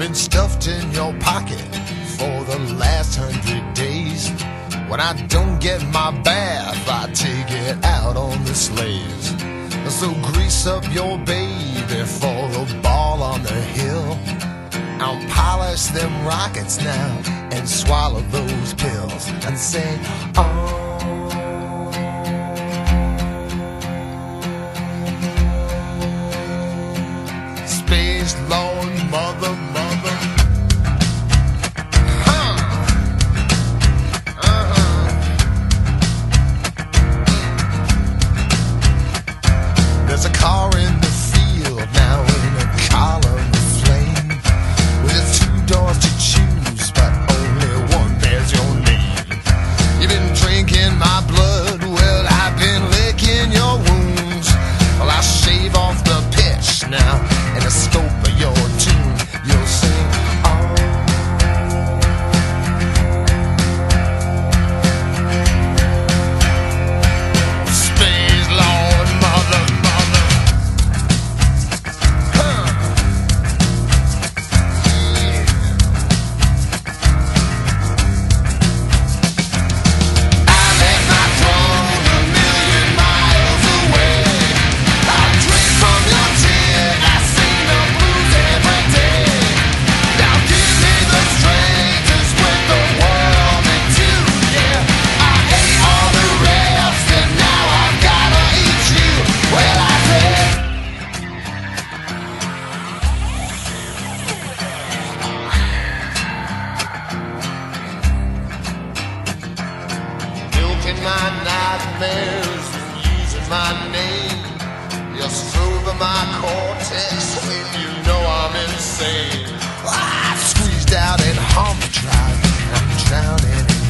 been stuffed in your pocket for the last 100 days. When I don't get my bath, I take it out on the slaves. So grease up your baby for the ball on the hill. I'll polish them rockets now and swallow those pills and say, oh. Space Lord, mother, mother. There's a car in the field now in a column of flame, with 2 doors to choose, but only one bears your name. You've been drinking my blood, well, I've been licking your wounds. Well, I shave off the pitch now, and the scope of your tune, you'll sing, oh. Space Lord, mother, mother. My nightmares, using my name, you're over my cortex when you know I'm insane. I've squeezed out and hung tried, I'm drowning in